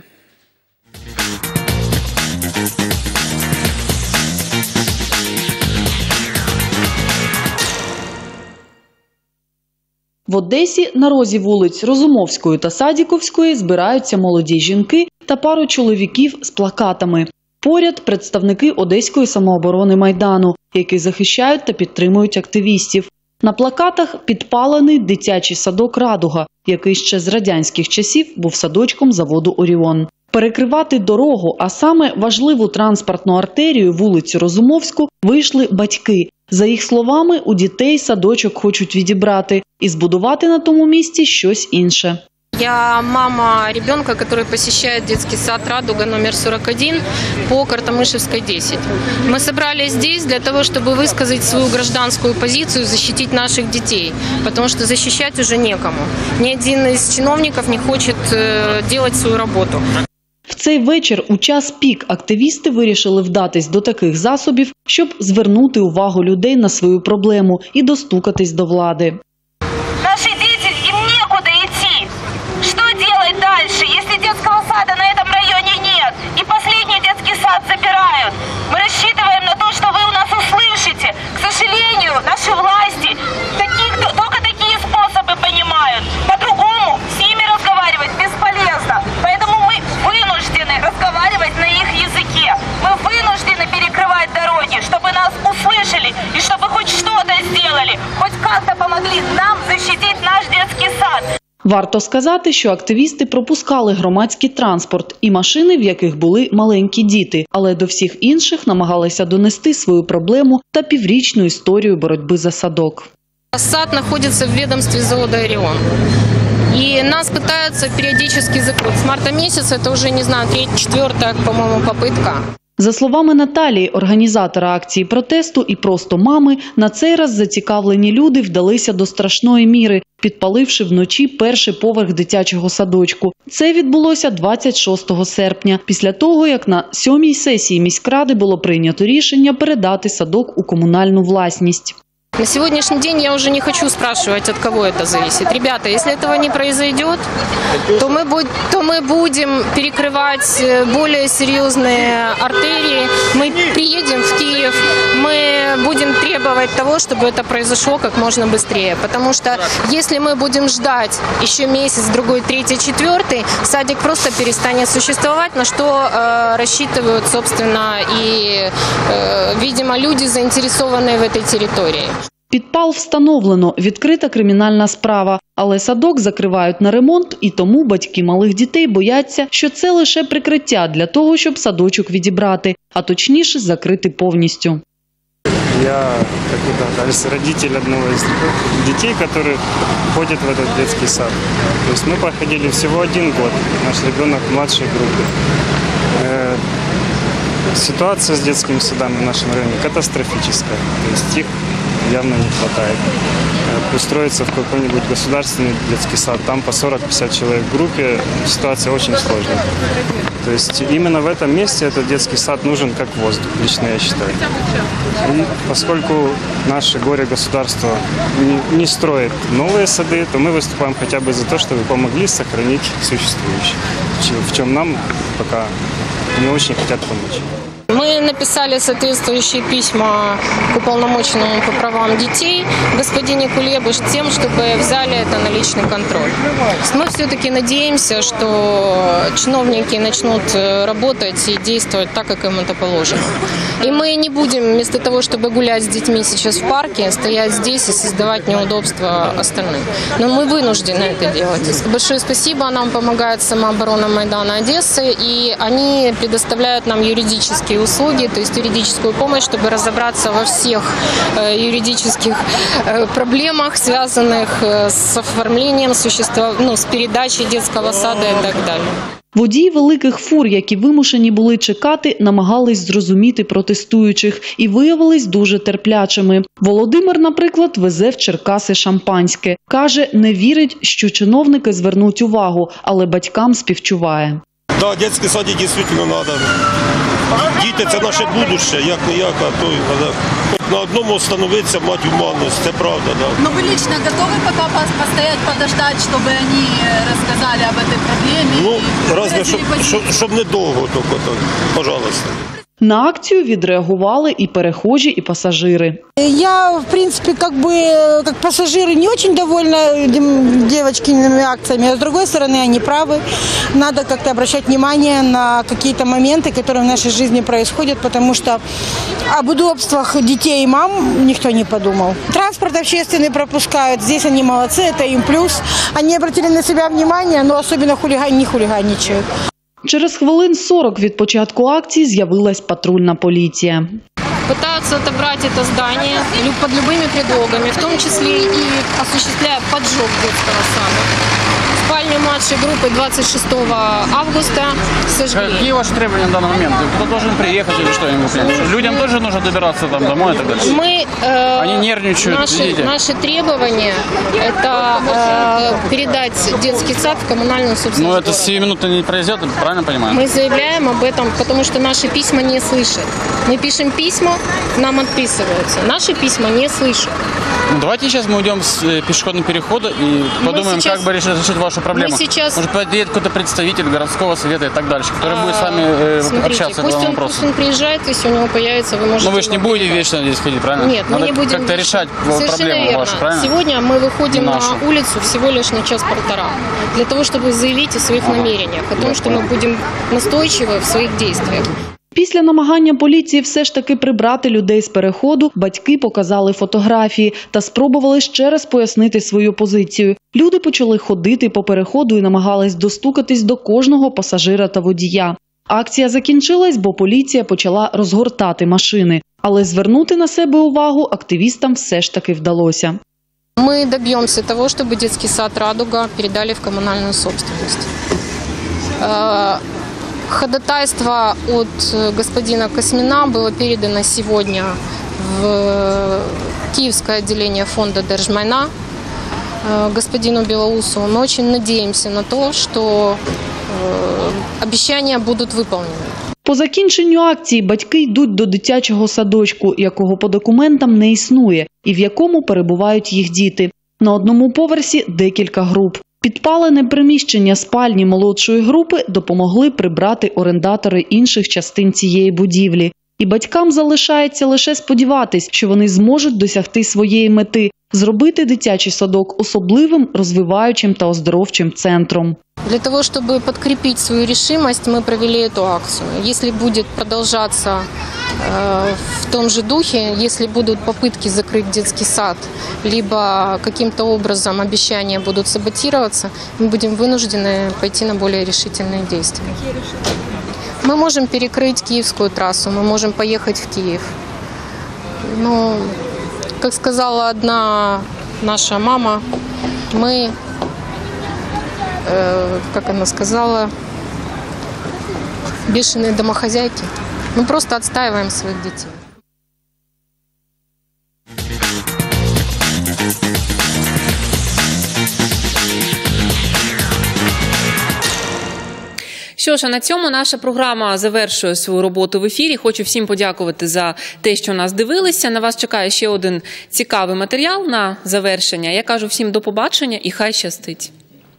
В Одесі на розі вулиць Розумовської та Садіковської збираються молоді жінки та пару чоловіків з плакатами. Поряд представники Одеської самооборони Майдану, які захищають та підтримують активістів. На плакатах підпалений дитячий садок «Радуга», який ще з радянських часів був садочком заводу «Оріон». Перекривати дорогу, а саме важливу транспортну артерію вулицю Розумовську, вийшли батьки. За їх словами, у дітей садочок хочуть відібрати і збудувати на тому місці щось інше. Я мама ребенка, который посещает детский сад «Радуга» номер сорок один по Картамышевской десять. Мы собрались здесь для того, чтобы высказать свою гражданскую позицию, защитить наших детей, потому что защищать уже некому. Ни один из чиновников не хочет делать свою работу. В цей вечір у час пік активісти вирішили вдатись до таких засобів, щоб звернути увагу людей на свою проблему і достукатись до влади. Наши дети, им некуда идти. Что делать дальше, если детского сада на этом районе нет? И последний детский сад забирают. Мы рассчитываем на то, что вы у нас услышите. К сожалению, наши власти таких, только такие способы понимают. По-другому с ними разговаривать бесполезно. Поэтому мы вынуждены разговаривать на их языке. Мы вынуждены перекрывать дороги, чтобы нас услышали и чтобы хоть что-то сделали, хоть как-то помогли нам защитить наш детский сад. Варто сказати, що активісти пропускали громадський транспорт і машини, в яких були маленькі діти, але до всіх інших намагалися донести свою проблему та піврічну історію боротьби за садок. Сад знаходиться в відомстві заводу «Оріон». И нас пытаются периодически закрыть. С марта месяца, это уже, не знаю, третья, четвертая, по-моему, попытка. За словами Наталії, організатора акції протесту і просто мами, на цей раз зацікавлені люди вдалися до страшної міри, підпаливши вночі перший поверх дитячого садочку. Це відбулося двадцять шостого серпня, після того, як на сьомій сесії міськради було прийнято рішення передати садок у комунальну власність. На сегодняшний день я уже не хочу спрашивать, от кого это зависит. Ребята, если этого не произойдет, то мы, будь, то мы будем перекрывать более серьезные артерии. Мы приедем в Киев, мы будем требовать того, чтобы это произошло как можно быстрее. Потому что если мы будем ждать еще месяц, другой, третий, четвертый, садик просто перестанет существовать, на что э, рассчитывают, собственно, и, э, видимо, люди, заинтересованные в этой территории. Підпал встановлено, відкрита кримінальна справа, але садок закривають на ремонт, і тому батьки малих дітей бояться, що це лише прикриття для того, щоб садочок відібрати, а точніше закрити повністю. Я, как вы догадались, родитель одного из детей, который ходит в этот детский сад. То есть мы проходили всего один год, наш ребенок в младшей группе. Ситуация с детскими садами в нашем районе катастрофическая. То есть их явно не хватает. Устроиться в какой-нибудь государственный детский сад, там по сорок-пятьдесят человек в группе, ситуация очень сложная. То есть именно в этом месте этот детский сад нужен как воздух, лично я считаю. И поскольку наше горе-государство не, не строит новые сады, то мы выступаем хотя бы за то, чтобы помогли сохранить существующие, в чем нам пока не очень хотят помочь. Мы написали соответствующие письма к уполномоченному по правам детей, господине Кулебыш, тем, чтобы взяли это на личный контроль. Мы все-таки надеемся, что чиновники начнут работать и действовать так, как им это положено. И мы не будем вместо того, чтобы гулять с детьми сейчас в парке, стоять здесь и создавать неудобства остальным. Но мы вынуждены это делать. Большое спасибо, нам помогает самооборона Майдана Одессы, и они предоставляют нам юридические свои услуги, то есть юридическую помощь, чтобы разобраться во всех юридических проблемах, связанных с оформлением, существа, ну, с передачей детского сада и так далее. Водії великих фур, які вимушені були чекати, намагались зрозуміти протестуючих і виявились дуже терплячими. Володимир, наприклад, везе в Черкаси шампанське. Каже, не вірить, що чиновники звернуть увагу, але батькам співчуває. Так, да, дитячий садик дійсно треба. Діти – це наше майбутнє, як-не-як, а то на одному встановиться мать гуманність, це правда. Да. Но вы лично готовы пока постоять, подождать, чтобы они рассказали об этой проблеме? Ну, разве, щоб, щоб, щоб недовго, тільки так, пожалуйста. На акцію відреагували і перехожі, і пасажири. Я, в принципе, как бы, как пассажиры, не очень довольна девочкиными акциями, а с другой стороны, они правы. Надо как-то обращать внимание на какие-то моменты, которые в нашей жизни происходят, потому что об удобствах детей и мам никто не подумал. Транспорт общественный пропускают, здесь они молодцы, это им плюс. Они обратили на себя внимание, но особенно хулиган, не хулиганничают. Через хвилин сорок від початку акції з'явилась патрульна поліція. Пытаются отобрать это здание под любыми предлогами, в том числе и осуществляя поджог детского сада. Спальню младшей группы двадцать шестого августа сожгли. Какие ваши требования на данный момент? Кто должен приехать или что-нибудь? Людям тоже нужно добираться там домой и так далее? Мы, э, Они нервничают, наши, видите? Наши требования – это э, передать детский сад в коммунальную собственность. Но это сиюминутно не произойдет, правильно понимаю? Мы заявляем об этом, потому что наши письма не слышат. Мы пишем письма, нам отписываются. Наши письма не слышат. Ну, давайте сейчас мы уйдем с пешеходного перехода и подумаем, сейчас, как бы решить, решить вашу проблему. Сейчас... Может, подъедет какой-то представитель городского совета и так дальше, который а, будет с вами э, смотрите, общаться пусть по этому он, вопросу. Пусть он приезжает, если у него появится, вы можете... Но вы же не будете вечно здесь ходить, правильно? Нет, Надо мы не будем... как-то решать Совершенно проблему верно. вашу, правильно? Сегодня мы выходим Нашу. на улицу всего лишь на час-полтора, для того, чтобы заявить о своих ага. намерениях, о том, что мы будем настойчивы в своих действиях. Після намагання поліції все ж таки прибрати людей з переходу, батьки показали фотографії та спробували ще раз пояснити свою позицію. Люди почали ходити по переходу і намагались достукатись до кожного пасажира та водія. Акція закінчилась, бо поліція почала розгортати машини. Але звернути на себе увагу активістам все ж таки вдалося. Ми доб'ємося того, щоб дитячий сад «Радуга» передали в комунальну собственность. Ходатайство от господина Космина было передано сегодня в Киевское отделение фонда Держмайна господину Белоусу. Мы очень надеемся на то, что обещания будут выполнены. По закінченню акції батьки йдуть до дитячого садочку, якого по документам не існує, і в якому перебувають їх діти. На одному поверсі декілька груп. Підпалене приміщення спальні молодшої групи допомогли прибрати орендатори інших частин цієї будівлі. І батькам залишається лише сподіватись, що вони зможуть досягти своєї мети – зробити дитячий садок особливим, розвиваючим та оздоровчим центром. Для того, чтобы подкрепить свою решимость, мы провели эту акцию. Если будет продолжаться э, в том же духе, если будут попытки закрыть детский сад, либо каким-то образом обещания будут саботироваться, мы будем вынуждены пойти на более решительные действия. Мы можем перекрыть киевскую трассу, мы можем поехать в Киев. Но, как сказала одна наша мама, мы... как она сказала, бешеные домохозяйки. Мы просто отстаиваем своих детей. Що ж, а на цьому наша програма завершує свою роботу в ефірі. Хочу всім подякувати за те, що нас дивилися. На вас чекає ще один цікавий матеріал на завершення. Я кажу всім до побачення і хай щастить.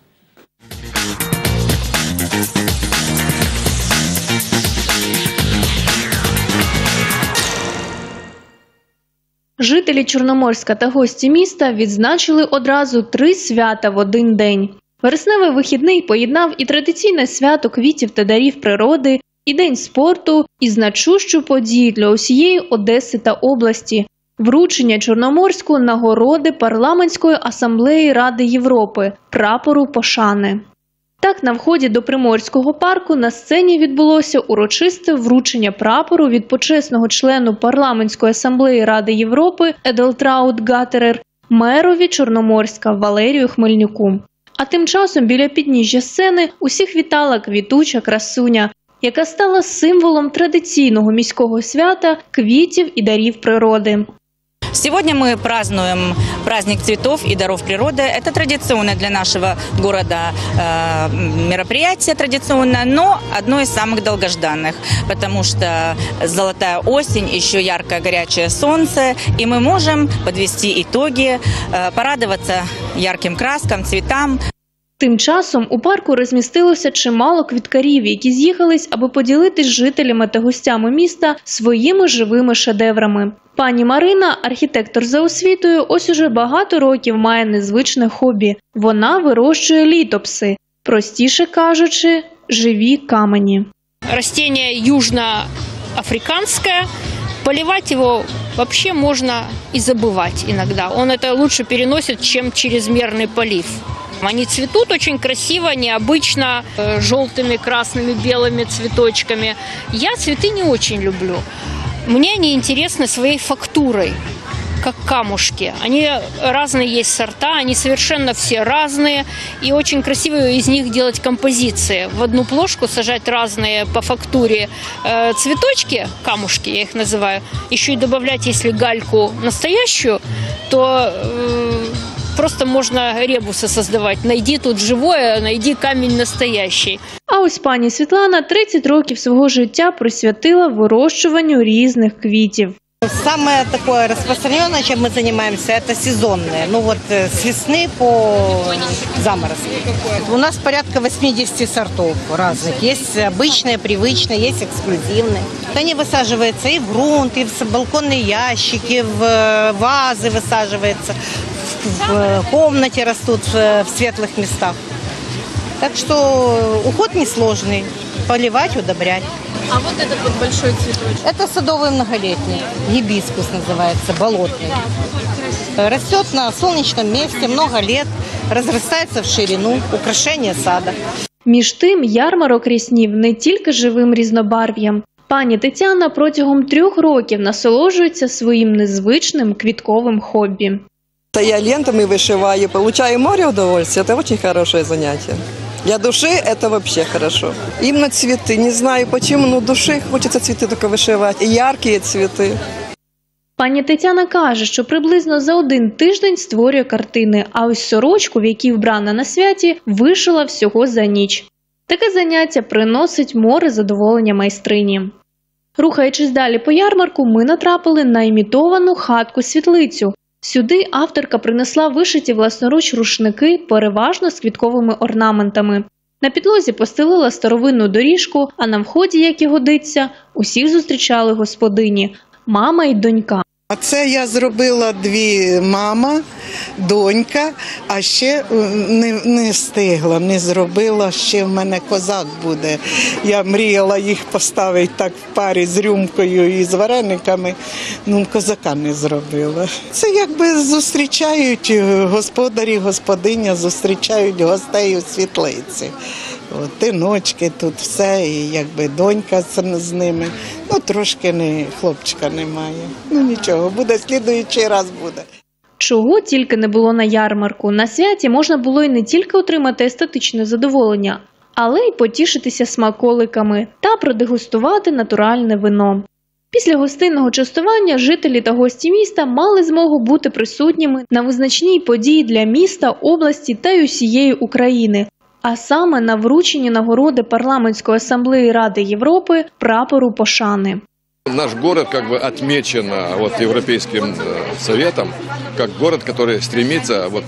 Жителі Чорноморська та гості міста відзначили одразу три свята в один день. Вересневий вихідний поєднав і традиційне свято квітів та дарів природи, і День спорту, і значущу подію для усієї Одеси та області – вручення Чорноморську нагороди Парламентської асамблеї Ради Європи – прапору пошани. Так, на вході до Приморського парку на сцені відбулося урочисте вручення прапору від почесного члену Парламентської асамблеї Ради Європи Еделтраут Гаттерер мерові Чорноморська Валерію Хмельнюку. А тим часом біля підніжжя сцени усіх вітала квітуча красуня, яка стала символом традиційного міського свята квітів і дарів природи. Сегодня мы празднуем праздник цветов и даров природы. Это традиционное для нашего города э, мероприятие, традиционное, но одно из самых долгожданных, потому что золотая осень, еще яркое горячее солнце, и мы можем подвести итоги, э, порадоваться ярким краскам, цветам. Тим часом у парку розмістилося чимало квіткарів, які з'їхались, аби поділитись з жителями та гостями міста своїми живими шедеврами. Пані Марина, архітектор за освітою, ось уже багато років має незвичне хобі. Вона вирощує літопси, простіше кажучи, живі камені. Растение южноафриканское. Поливать его вообще можно и забывать иногда. Он это лучше переносит, чем чрезмерный полив. Они цветут очень красиво, необычно, желтыми, красными, белыми цветочками. Я цветы не очень люблю. Мне они интересны своей фактурой, как камушки. Они разные есть сорта, они совершенно все разные. И очень красиво из них делать композиции. В одну плошку сажать разные по фактуре э, цветочки, камушки я их называю. Еще и добавлять, если гальку настоящую, то... Э, Просто можна ребуси создавати. Найди тут живое, найди камінь настоящий. А ось пані Світлана тридцять років свого життя присвятила вирощуванню різних квітів. Самое такое распространенное, чем мы занимаемся, это сезонные. Ну вот с весны по заморозки. У нас порядка восьмидесяти сортов разных. Есть обычные, привычные, есть эксклюзивные. Они высаживаются и в грунт, и в балконные ящики, в вазы высаживаются. В комнате растут в светлых местах. Так что уход несложный. Поливать, удобрять. А вот этот вот большой цветочек? Это садовый многолетний. Гибискус называется, болотный. Растет на солнечном месте много лет, разрастается в ширину, украшение сада. Між тим, ярмарок ряснів не тільки живим різнобарв'ям. Пані Тетяна протягом трьох років насолоджується своїм незвичним квітковим хобі. Я лентами вышиваю, получаю море удовольствия. Это очень хорошее занятие. Для души это вообще хорошо. Именно цветы, не знаю почему, но души хочется цветы только вышивать. И яркие цветы. Пані Тетяна каже, що приблизно за один тиждень створює картини, а ось сорочку, в якій вбрана на святі, вишила всього за ніч. Таке заняття приносить море задоволення майстрині. Рухаючись далі по ярмарку, ми натрапили на імітовану хатку-світлицю. Сюди авторка принесла вишиті власноруч рушники, переважно з квітковими орнаментами. На підлозі постелила старовинну доріжку, а на вході, як і годиться, усіх зустрічали господині – мама і донька. А це я зробила дві: мама, донька, а ще не, не встигла, не зробила, ще в мене козак буде. Я мріяла їх поставити так в парі з рюмкою і з варениками, ну козака не зробила. Це якби зустрічають господарі, господиня, зустрічають гостей у світлиці. От, тиночки, тут все, і якби донька з ними. Ну, трошки не, хлопчика немає. Ну, нічого, буде, слідуючий раз буде. Чого тільки не було на ярмарку. На святі можна було й не тільки отримати естетичне задоволення, але й потішитися смаколиками та продегустувати натуральне вино. Після гостинного частування жителі та гості міста мали змогу бути присутніми на визначній події для міста, області та й усієї України. А саме на врученні нагороди Парламентської асамблеї Ради Європи прапору пошани. Наш город как бы отмечен вот, Европейским советом как город, который стремится вот,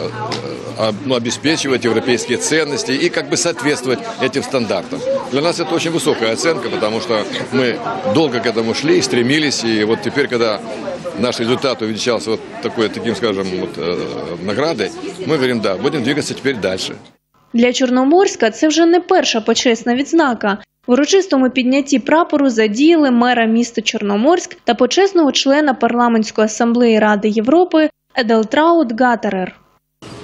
ну, обеспечивать европейские ценности и как бы соответствовать этим стандартам. Для нас это очень высокая оценка, потому что мы долго к этому шли, стремились, и вот теперь, когда наш результат увенчался вот такой, таким, скажем, вот, наградой, мы говорим, да, будем двигаться теперь дальше. Для Чорноморська це вже не перша почесна відзнака. В урочистому піднятті прапору задіяли мера міста Чорноморськ та почесного члена Парламентської асамблеї Ради Європи Еделтраут Гаттерер.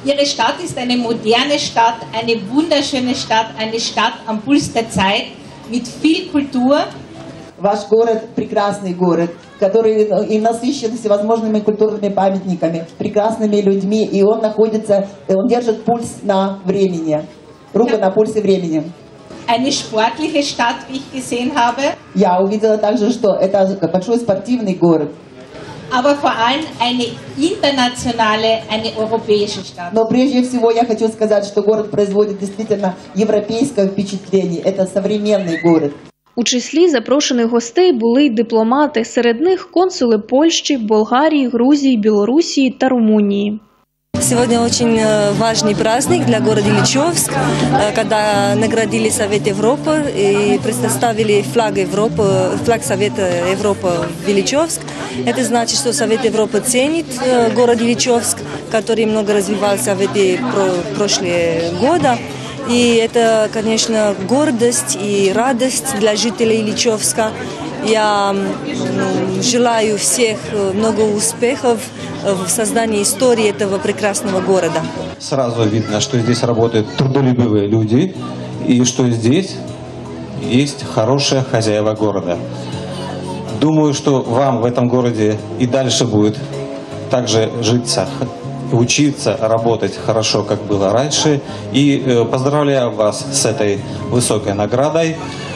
Ihre Stadt ist eine moderne Stadt, eine wunderschöne Stadt, eine Stadt am Puls der Zeit mit viel Kultur. Ваш город – прекрасный город, который и насыщен всевозможными культурными памятниками, прекрасными людьми, и он находится, он держит пульс на времени, руку на пульсе времени. Eine sportliche Stadt, wie ich gesehen habe. Я увидела также, что это большой спортивный город. Aber vor allem eine internationale, eine europäische Stadt. Но прежде всего я хочу сказать, что город производит действительно европейское впечатление. Это современный город. У числі запрошених гостей були й дипломати, серед них консули Польщі, Болгарії, Грузії, Білорусії та Румунії. Сегодня очень важный праздник для города Ильичевск, когда наградили Совет Европы и представили флаг Европы, флаг Совета Европы в Ильичевск. Это значит, что Совет Европы ценит город Ильичевск, который много развивался в эти прошлые годы. И это, конечно, гордость и радость для жителей Ильичевска. Я желаю всех много успехов в создании истории этого прекрасного города. Сразу видно, что здесь работают трудолюбивые люди и что здесь есть хорошие хозяева города. Думаю, что вам в этом городе и дальше будет также житься, учиться, работать хорошо, как было раньше. И поздравляю вас с этой высокой наградой.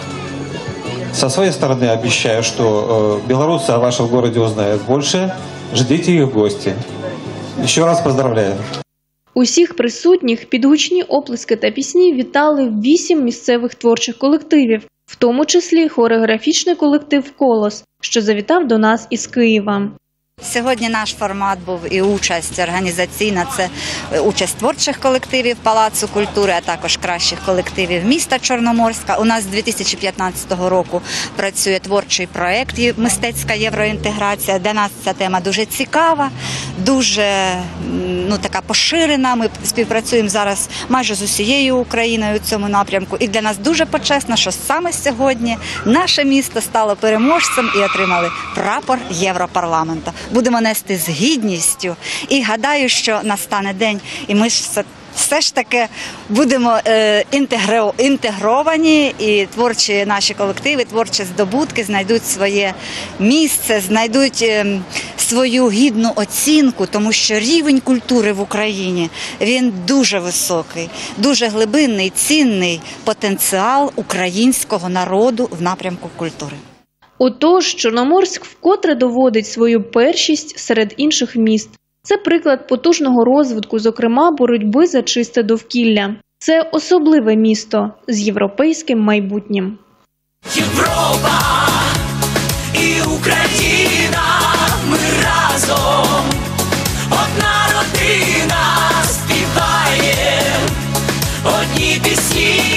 Со своей стороны обещаю, что белорусы о вашем городе узнают больше. Ждите их в гости. Еще раз поздравляю. Усіх присутніх під гучні оплески та пісні вітали вісім місцевих творчих колективів, в тому числі хореографічний колектив «Колос», що завітав до нас із Києва. Сьогодні наш формат був і участь організаційна, це участь творчих колективів Палацу культури, а також кращих колективів міста Чорноморська. У нас з дві тисячі п'ятнадцятого року працює творчий проєкт «Мистецька євроінтеграція». Для нас ця тема дуже цікава, дуже ну, така поширена. Ми співпрацюємо зараз майже з усією Україною у цьому напрямку. І для нас дуже почесно, що саме сьогодні наше місто стало переможцем і отримали прапор Європарламенту. Будемо нести з гідністю і гадаю, що настане день, і ми ж все ж таки будемо е, інтегро, інтегровані, і творчі наші колективи, творчі здобутки знайдуть своє місце, знайдуть е, свою гідну оцінку, тому що рівень культури в Україні, він дуже високий, дуже глибинний, цінний потенціал українського народу в напрямку культури. Отож, Чорноморськ вкотре доводить свою першість серед інших міст. Це приклад потужного розвитку, зокрема боротьби за чисте довкілля. Це особливе місто з європейським майбутнім. Європа і Україна, ми разом, одна родина, співаємо одні пісні.